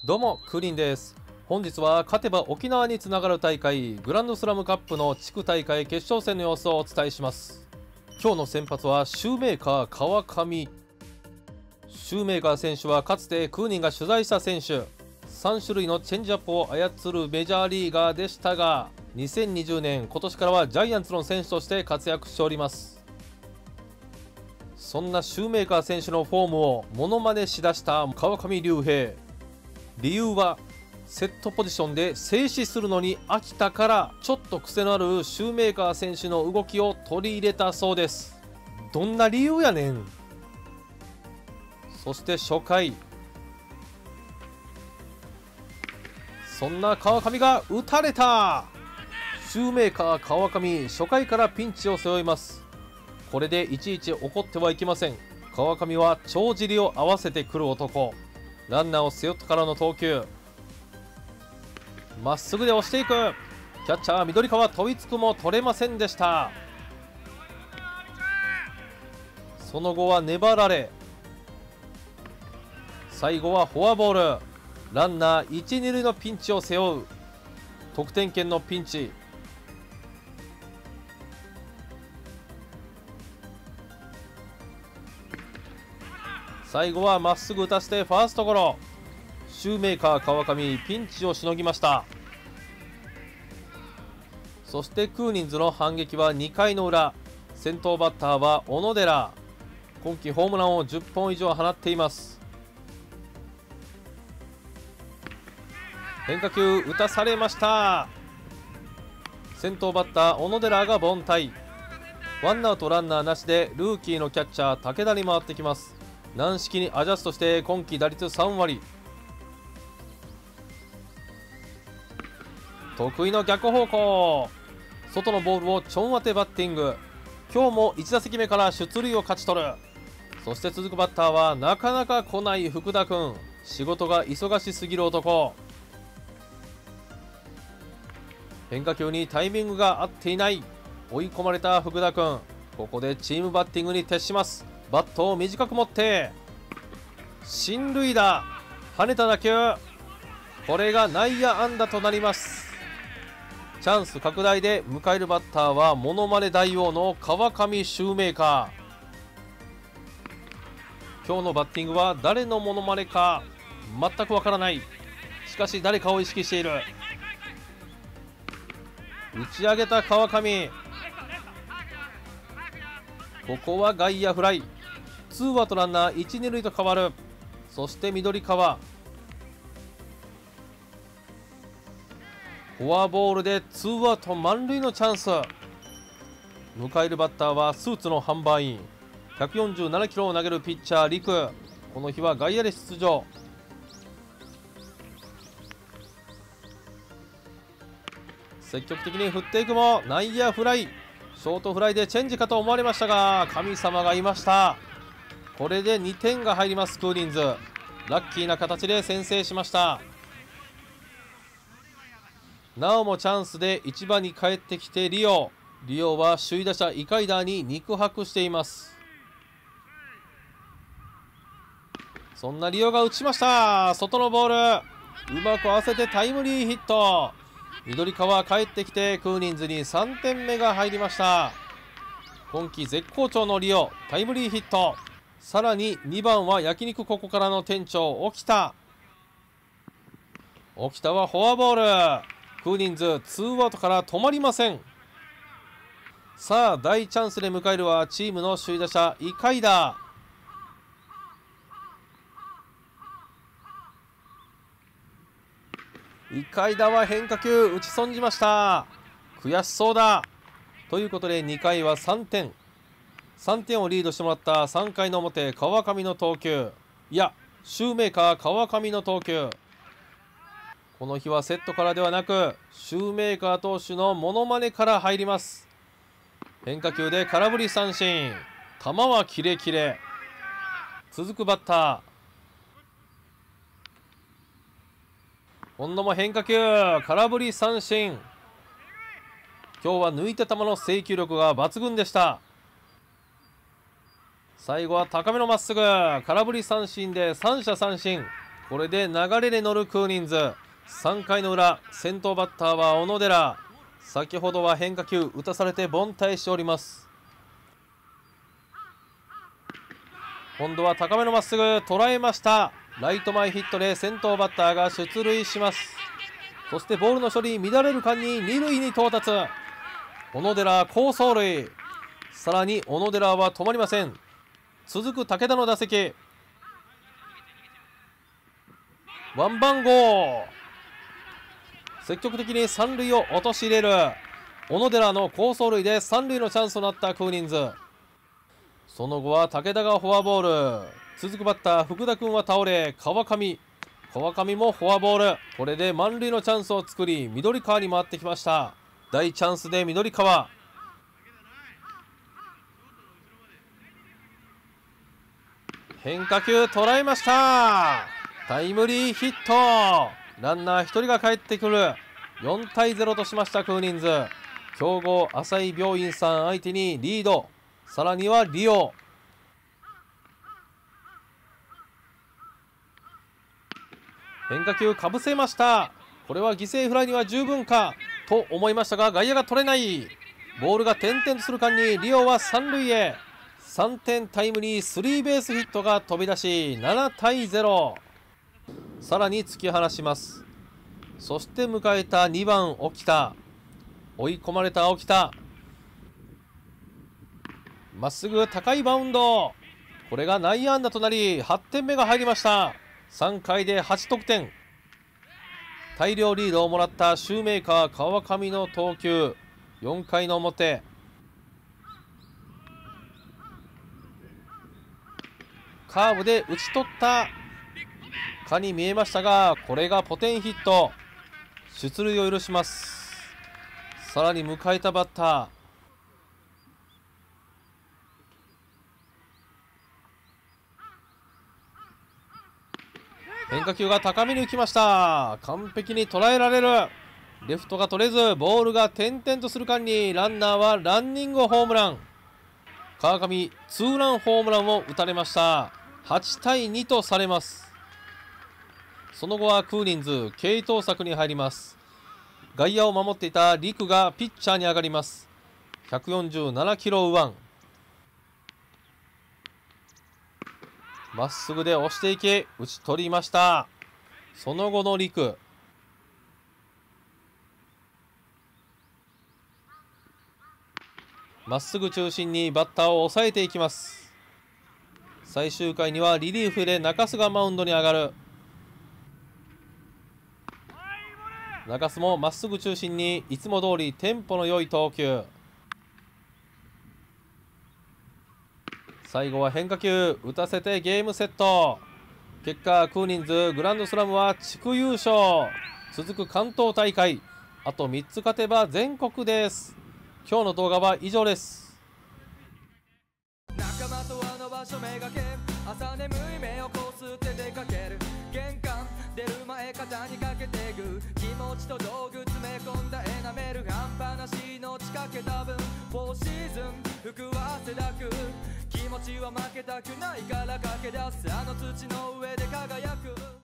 どうもクリンです。本日は勝てば沖縄につながる大会グランドスラムカップの地区大会決勝戦の様子をお伝えします。今日の先発はシューメーカー川上。シューメーカー選手はかつてクーニンが取材した選手、3種類のチェンジアップを操るメジャーリーガーでしたが、2020年今年からはジャイアンツの選手として活躍しております。そんなシューメーカー選手のフォームをモノマネしだした川上龍平。理由はセットポジションで静止するのに飽きたから、ちょっと癖のあるシューメーカー選手の動きを取り入れたそうです。どんな理由やねん。そして初回、そんな川上が打たれた。シューメーカー川上、初回からピンチを背負います。これでいちいち怒ってはいけません。川上は帳尻を合わせてくる男。ランナーを背負ってからの投球、まっすぐで押していく。キャッチャー緑川飛びつくも取れませんでした。その後は粘られ、最後はフォアボール。ランナー1、2塁のピンチを背負う。得点圏のピンチ。最後はまっすぐ打たせてファーストゴロ。シューメーカー川上ピンチをしのぎました。そしてクーニンズの反撃は2回の裏。先頭バッターは小野寺。今季ホームランを10本以上放っています。変化球打たされました。先頭バッター小野寺が凡退。ワンアウトランナーなしでルーキーのキャッチャー武田に回ってきます。軟式にアジャストして今季打率3割。得意の逆方向、外のボールをちょん当てバッティング。今日も1打席目から出塁を勝ち取る。そして続くバッターはなかなか来ない福田君。仕事が忙しすぎる男。変化球にタイミングが合っていない。追い込まれた福田君、ここでチームバッティングに徹します。バットを短く持って進塁打。跳ねた打球、これが内野安打となります。チャンス拡大で迎えるバッターはモノマネ大王の川上シューメーカー。今日のバッティングは誰のモノマネか全くわからない。しかし誰かを意識している。打ち上げた川上、ここは外野フライ。ツーアウトランナー1、2塁と変わる。そして緑川、フォアボールでツーアウト満塁のチャンス。迎えるバッターはスーツの販売員、147キロを投げるピッチャー陸。この日は外野で出場。積極的に振っていくも内野フライ。ショートフライでチェンジかと思われましたが、神様がいました。これで2点が入りますクーリンズ。ラッキーな形で先制しました。なおもチャンスで1番に帰ってきてリオ。リオは首位打者イカイダーに肉薄しています。そんなリオが打ちました。外のボールうまく合わせてタイムリーヒット。緑川帰ってきてクーニンズに3点目が入りました。今季絶好調のリオ、タイムリーヒット。さらに2番は焼肉ここからの店長沖田。沖田はフォアボール。クーニンズ2アウトから止まりません。さあ大チャンスで迎えるはチームの首位打者イカイダー。イカイダは変化球打ち損じました。悔しそうだ。ということで2回は3点をリードしてもらった3回の表、川上の投球、いやシューメーカー川上の投球。この日はセットからではなくシューメーカー投手のモノマネから入ります。変化球で空振り三振。球はキレキレ。続くバッター、今度も変化球空振り三振。今日は抜いた球の制球力が抜群でした。最後は高めのまっすぐ、空振り三振で三者三振。 これで流れに乗るクーニンズ。3回の裏、先頭バッターは小野寺。先ほどは変化球打たされて凡退しております。今度は高めのまっすぐ捉えました。ライト前ヒットで先頭バッターが出塁します。そしてボールの処理乱れる間に二塁に到達。小野寺好走塁。さらに小野寺は止まりません。続く武田の打席。ワンバン号。積極的に三塁を陥れる小野寺の好走塁で三塁のチャンスとなったクーニンズ。その後は武田がフォアボール。続くバッター福田君は倒れ、川上もフォアボール。これで満塁のチャンスを作り、緑川に回ってきました。大チャンスで緑川。変化球捉えました。タイムリーヒット。ランナー1人が帰ってくる。4対0としましたクーニンズ。強豪朝日病院さん相手にリード。さらにはリオ。変化球かぶせました。これは犠牲フライには十分かと思いましたが、外野が取れない。ボールが点々とする間にリオは三塁へ。3点タイムリースリーベースヒットが飛び出し7対0。さらに突き放します。そして迎えた2番沖田。追い込まれた沖田。まっすぐ高いバウンド。これが内野安打となり8点目が入りました。3回で8得点。大量リードをもらったシューメーカー川上の投球。4回の表。カーブで打ち取ったかに見えましたが、これがポテンヒット。出塁を許します。さらに迎えたバッター。変化球が高めに浮きました。完璧に捉えられる。レフトが取れず、ボールが点々とする間にランナーはランニングホームラン。川上ツーランホームランを打たれました。8対2とされます。その後はクーニンズ継投策に入ります。外野を守っていた陸がピッチャーに上がります。147キロ右腕。まっすぐで押していき打ち取りました。その後の陸。まっすぐ中心にバッターを抑えていきます。最終回にはリリーフで中洲がマウンドに上がる。中洲もまっすぐ中心にいつも通りテンポの良い投球。最後は変化球打たせてゲームセット。結果クーニンズグランドスラムは地区優勝。続く関東大会あと3つ勝てば全国です。今日の動画は以上です。 仲間とあの場所めがけ、朝眠い目をこすって出かける。玄関出る前肩にかけてぐ、気持ちと道具詰め込んだエナメル。半端なしの仕掛けた分フォーシーズン服は汗だく。気持ちは負けたくないから駆け出す、あの土の上で輝く。